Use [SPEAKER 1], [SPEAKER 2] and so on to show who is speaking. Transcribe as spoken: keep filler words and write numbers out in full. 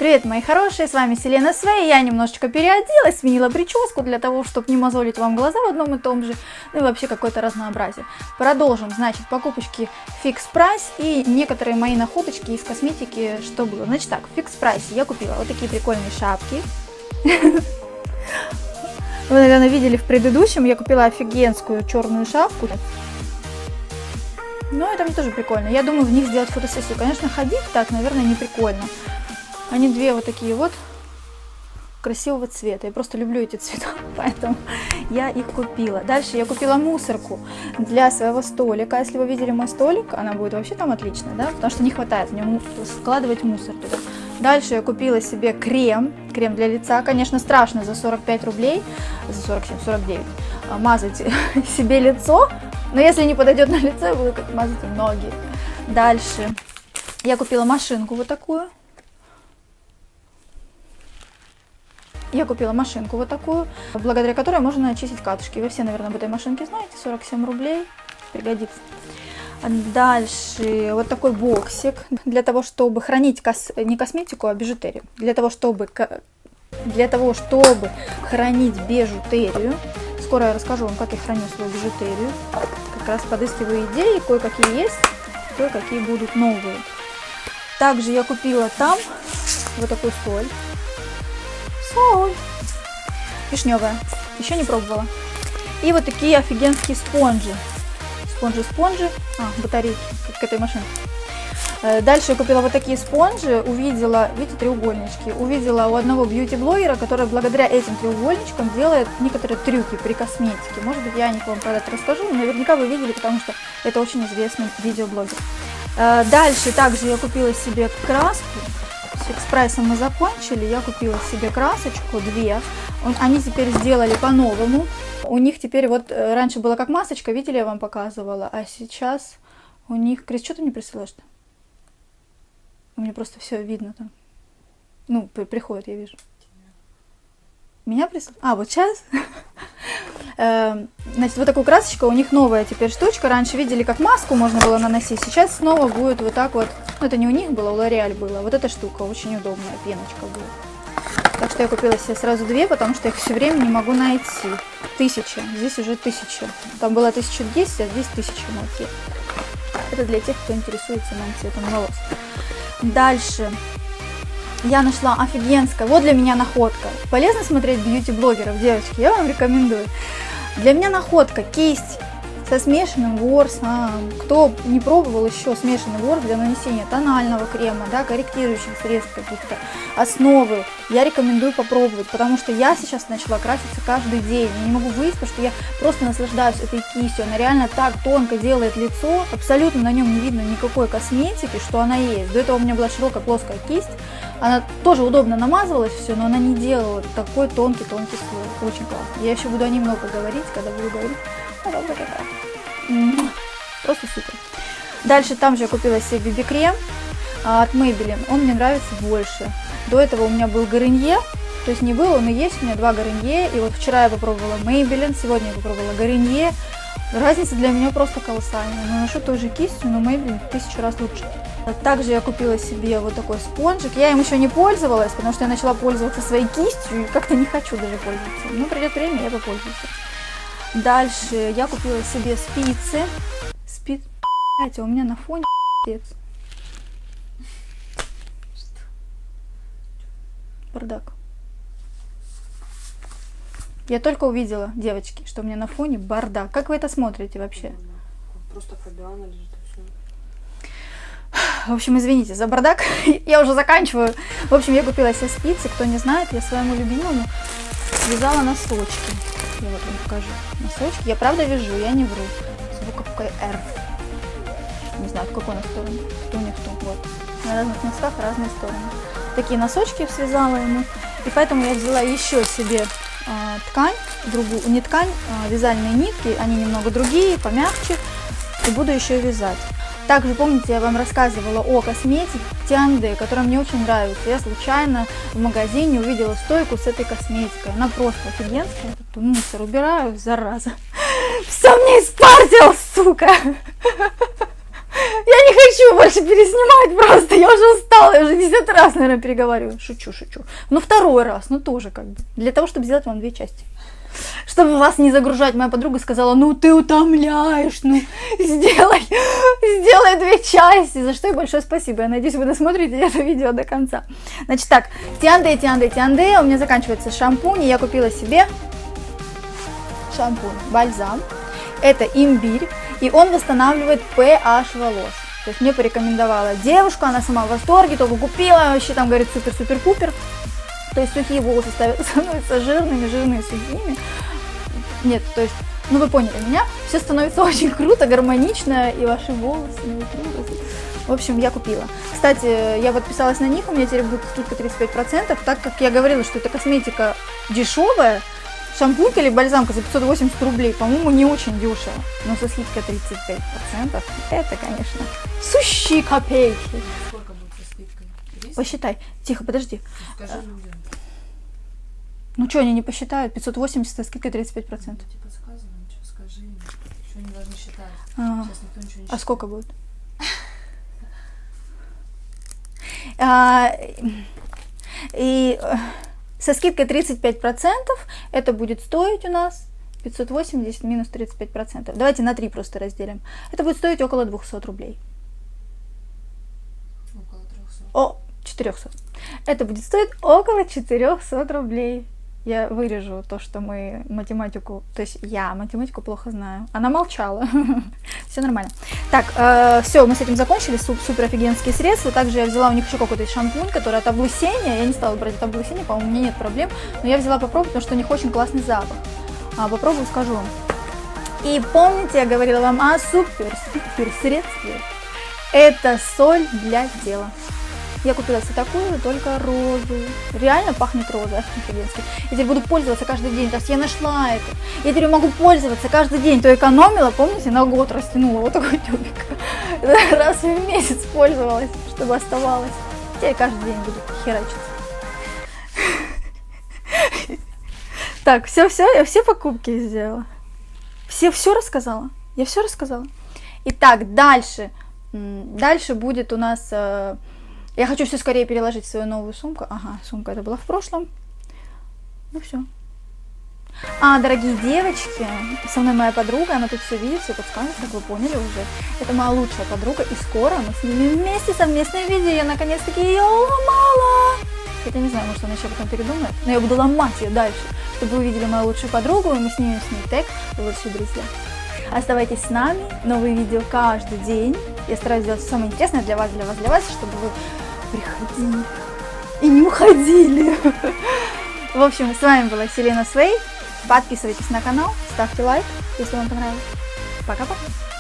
[SPEAKER 1] Привет, мои хорошие, с вами Селена Свей. Я немножечко переоделась, сменила прическу для того, чтобы не мозолить вам глаза в одном и том же, ну и вообще какое-то разнообразие. Продолжим, значит, покупочки Fix Price и некоторые мои находочки из косметики, что было. Значит так, в Fix Price я купила вот такие прикольные шапки. Вы, наверное, видели в предыдущем, я купила офигенскую черную шапку. Ну, это мне тоже прикольно. Я думаю, в них сделать фотосессию. Конечно, ходить так, наверное, не прикольно. Они две вот такие вот красивого цвета. Я просто люблю эти цвета, поэтому я их купила. Дальше я купила мусорку для своего столика. Если вы видели мой столик, она будет вообще там отличная, да? Потому что не хватает в нем складывать мусор туда. Дальше я купила себе крем, крем для лица. Конечно, страшно за сорок пять рублей, за сорок семь сорок девять мазать себе лицо. Но если не подойдет на лицо, я буду как мазать ноги. Дальше я купила машинку вот такую. Я купила машинку вот такую, благодаря которой можно очистить катышки. Вы все, наверное, об этой машинке знаете. сорок семь рублей. Пригодится. Дальше вот такой боксик. Для того, чтобы хранить кос... не косметику, а бижутерию. Для того, чтобы... Для того, чтобы хранить бижутерию. Скоро я расскажу вам, как я храню свою бижутерию. Как раз подыскиваю идеи. Кое-какие есть, кое-какие будут новые. Также я купила там вот такую соль. Соль. Вишневая. Еще не пробовала. И вот такие офигенские спонжи. Спонжи-спонжи. А, батарейки, как к этой машинке. Дальше я купила вот такие спонжи. Увидела, видите, треугольнички. Увидела у одного бьюти-блогера, который благодаря этим треугольничкам делает некоторые трюки при косметике. Может быть, я о них вам про это расскажу. Но наверняка вы видели, потому что это очень известный видеоблогер. Дальше также я купила себе краску. С Fix Price мы закончили, я купила себе красочку, две, они теперь сделали по-новому, у них теперь вот, раньше было как масочка, видели, я вам показывала, а сейчас у них, Крис, что ты мне присылаешь-то? У меня просто все видно там, ну, при, приходит, я вижу. Меня присылают? А, вот сейчас. Значит, вот такую красочку, у них новая теперь штучка. Раньше видели, как маску можно было наносить. Сейчас снова будет вот так вот. Ну, это не у них было, у L'Oreal было. Вот эта штука очень удобная, пеночка будет. Так что я купила себе сразу две, потому что я их все время не могу найти. Тысяча. Здесь уже тысяча. Там было тысяча десять, а здесь тысяча найти. Это для тех, кто интересуется моим цветом волос. Дальше. Я нашла офигенское, вот для меня находка. Полезно смотреть бьюти-блогеров, девочки, я вам рекомендую. Для меня находка кисть со смешанным ворсом. Кто не пробовал еще смешанный ворс для нанесения тонального крема, да, корректирующих средств каких-то, основы, я рекомендую попробовать, потому что я сейчас начала краситься каждый день. Я не могу выйти, потому что я просто наслаждаюсь этой кистью. Она реально так тонко делает лицо, абсолютно на нем не видно никакой косметики, что она есть. До этого у меня была широкая плоская кисть. Она тоже удобно намазывалась все, но она не делала такой тонкий-тонкий слой. Очень классно. Я еще буду о ней много говорить, когда буду говорить. Просто супер. Дальше там же я купила себе би би-крем от Maybelline. Он мне нравится больше. До этого у меня был Гарнье. То есть не было, но есть у меня два Гарнье. И вот вчера я попробовала Maybelline, сегодня я попробовала Гарнье. Разница для меня просто колоссальная. Наношу той же кистью, но Maybelline в тысячу раз лучше. Также я купила себе вот такой спонжик. Я им еще не пользовалась, потому что я начала пользоваться своей кистью и как-то не хочу даже пользоваться. Но придет время, я попользуюсь. Дальше я купила себе спицы. Спи... Блять, а у меня на фоне бардак. Я только увидела, девочки, что у меня на фоне бардак. Как вы это смотрите вообще?
[SPEAKER 2] Просто Фабиана лежит.
[SPEAKER 1] В общем, извините за бардак, я уже заканчиваю. В общем, я купила себе спицы, кто не знает, я своему любимому связала носочки. Я вот вам покажу. Носочки, я правда вяжу, я не вру. С буковкой R. Не знаю, в какой на сторону, что у них тут, вот. На разных носках разные стороны. Такие носочки связала ему, и поэтому я взяла еще себе а, ткань, другую, не ткань, а вязальные нитки, они немного другие, помягче, и буду еще вязать. Также, помните, я вам рассказывала о косметике Тианде, которая мне очень нравится. Я случайно в магазине увидела стойку с этой косметикой. Она просто офигенская. Я тут мусор убираю, зараза. Все мне испортил, сука! Я не хочу больше переснимать просто, я уже устала, я уже десятый раз, наверное, переговариваю. Шучу, шучу. Ну, второй раз, ну тоже как бы. Для того, чтобы сделать вам две части. Чтобы вас не загружать, моя подруга сказала, ну ты утомляешь, ну сделай, сделай две части, за что и большое спасибо. Я надеюсь, вы досмотрите это видео до конца. Значит так, Тианде, Тианде, Тианде, у меня заканчивается шампунь, и я купила себе шампунь, бальзам. Это имбирь, и он восстанавливает pH волос. То есть мне порекомендовала девушка, она сама в восторге, только купила, вообще там говорит супер-супер-пупер. То есть сухие волосы становятся жирными, жирные сухими. Нет, то есть, ну вы поняли меня, все становится очень круто, гармонично, и ваши волосы, и волосы. В общем, я купила. Кстати, я подписалась на них, у меня теперь будет скидка тридцать пять процентов, так как я говорила, что это косметика дешевая, шампунька или бальзамка за пятьсот восемьдесят рублей, по-моему, не очень дешево, но со скидкой тридцать пять процентов, это, конечно, сущие копейки.
[SPEAKER 2] Сколько будет со скидкой? тридцать?
[SPEAKER 1] Посчитай. Тихо, подожди.
[SPEAKER 2] Скажи людям.
[SPEAKER 1] Ну что, они не посчитают? пятьсот восемьдесят, а скидка тридцать пять процентов.
[SPEAKER 2] Я тебе подсказываю, что скажи им. Что они должны считать.
[SPEAKER 1] А,
[SPEAKER 2] Сейчас никто ничего не считает.
[SPEAKER 1] а сколько будет? а, и со скидкой тридцать пять процентов это будет стоить у нас пятьсот восемьдесят минус тридцать пять процентов. Давайте на три просто разделим. Это будет стоить около двухсот рублей.
[SPEAKER 2] Около трехсот.
[SPEAKER 1] О, четырехсот. Это будет стоить около четырехсот рублей. Я вырежу то, что мы математику, то есть я математику плохо знаю. Она молчала. Все нормально. Так, э, все, мы с этим закончили. Суп, супер офигенские средства. Также я взяла у них еще какой-то шампунь, который от облысения. Я не стала брать от облысения, по-моему, у меня нет проблем. Но я взяла попробовать, потому что у них очень классный запах. А, попробую, скажу вам. И помните, я говорила вам о супер-супер средстве. Это соль для тела. Я купила себе такую, только розовую. Реально пахнет розой, офигенски. Я теперь буду пользоваться каждый день. То есть я нашла это. Я теперь могу пользоваться каждый день. То экономила, помните, на год растянула вот такой тюбик. Раз в месяц пользовалась, чтобы оставалось. Теперь каждый день буду херачиться. Так, все-все, я все покупки сделала. Все все рассказала. Я все рассказала. Итак, дальше. Дальше будет у нас... Я хочу все скорее переложить в свою новую сумку. Ага, сумка это была в прошлом. Ну все. А, дорогие девочки, со мной моя подруга, она тут все видит, все подсказывает, как вы поняли уже. Это моя лучшая подруга, и скоро мы снимем вместе совместное видео. Я наконец-таки ее ломала. Хотя не знаю, может она еще потом передумает, но я буду ломать ее дальше, чтобы вы увидели мою лучшую подругу, и мы снимем с ней тег «Лучшие друзья». Оставайтесь с нами, новые видео каждый день. Я стараюсь сделать все самое интересное для вас, для вас, для вас, чтобы вы приходили и не уходили. В общем, с вами была Селена Свей. Подписывайтесь на канал, ставьте лайк, если вам понравилось. Пока-пока.